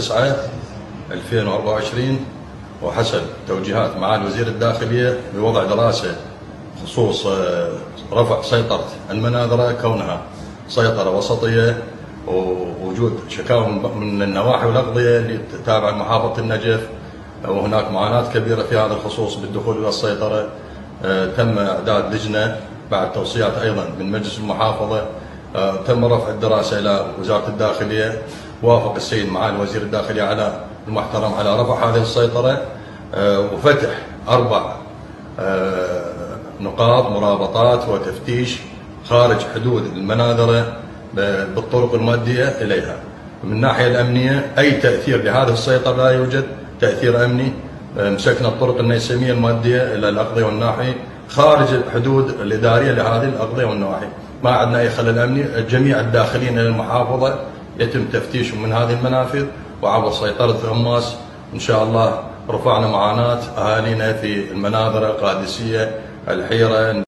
9/2024 وحسب توجيهات معالي وزير الداخلية بوضع دراسة خصوص رفع سيطرة المناظرة كونها سيطرة وسطية، ووجود شكاوى من النواحي والأقضية اللي تتابع محافظة النجف، وهناك معاناة كبيرة في هذا الخصوص بالدخول إلى السيطرة. تم إعداد لجنة بعد توصيات أيضا من مجلس المحافظة. تم رفع الدراسة إلى وزارة الداخلية، وافق السيد معالي وزير الداخلية على المحترم على رفع هذه السيطرة وفتح 4 نقاط مرابطات وتفتيش خارج حدود المناظرة بالطرق المؤدية إليها. من الناحية الأمنية أي تأثير لهذه السيطرة لا يوجد تأثير أمني. مسكنا الطرق النيسمية المؤدية إلى الأقضية والنواحي خارج الحدود الإدارية لهذه الأقضية والنواحي، ما عندنا أي خلل أمني. جميع الداخلين إلى المحافظة يتم تفتيشهم من هذه المنافذ وعبر سيطرة غماس. إن شاء الله رفعنا معاناة أهالينا في المناظرة، قادسية، الحيرة.